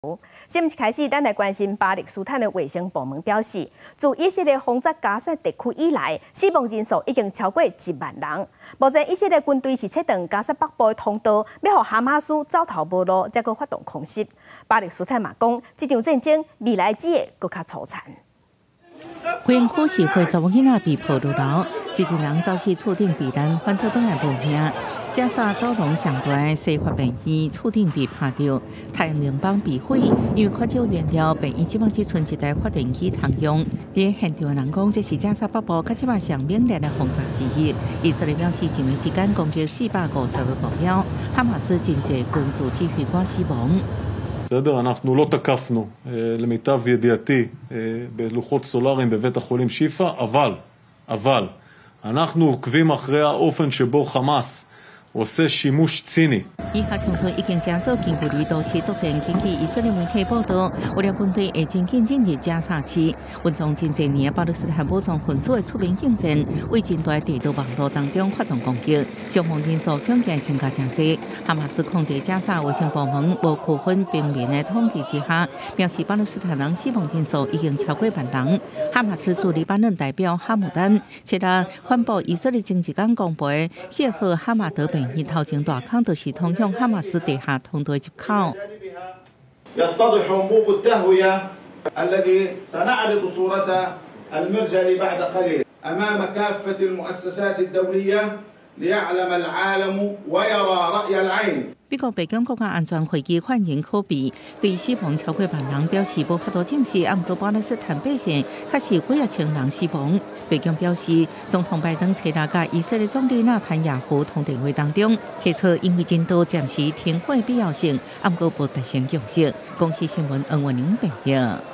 新闻一开始，咱来关心巴勒斯坦的卫生部门表示，自以色列轰炸加沙地区以来，死亡人数已经超过1万人。目前，以色列军队是切断加沙北部的通道，要让哈马斯走投无路，才阁发动空袭。巴勒斯坦嘛讲，这场战争未来只会更加凄惨。 花莲区是会查某囡仔被抱入牢，一群人走去厝顶避难，反倒倒来无命。加沙走廊上大的西法病院厝顶被拍到，太阳能板被毁，因为缺少燃料，病院即马只剩一台发电机通用。伫现场的人讲，这是加沙北部甲即马上猛烈的轰炸之一。以色列表示，一暝之间攻击450个目标，哈马斯真济军事指挥官死亡。 בסדר, אנחנו לא תקפנו, למיטב ידיעתי, בלוחות סולאריים בבית החולים שיפא, אבל, אנחנו עוקבים אחרי האופן שבו חמאס עושה שימוש ציני. 以下冲突已经加速近距离都市作战，根据以色列媒体报道，为了军队会真紧进入加沙区，运用真济年巴勒斯坦武装分子的出名应战，为真大地图网络当中发动攻击，伤亡人数恐计增加真济。哈马斯控制加沙卫生部门无区分平民的统计之下，表示巴勒斯坦人死亡人数已经超过1万人。哈马斯驻黎巴嫩代表哈姆丹7日宣布，以色列前一天公布的谢赫哈马德病院头前大坑就是通向哈马斯地下通道入口。 يتضح انبوب التهوية الذي سنعرض صورته المرجلي بعد قليل أمام كافة المؤسسات الدولية ليعلم العالم ويرى رأي العين。美国白宫国家安全会议发言人科比对死亡超过1万人表示无法度证实，不过巴勒斯坦百姓确实几啊千人死亡。白宫表示，总统拜登7日甲以色列总理纳坦雅胡通电话当中，提出因为人道暂时停火必要性，不过无达成共识。公司新闻恩文宁报道。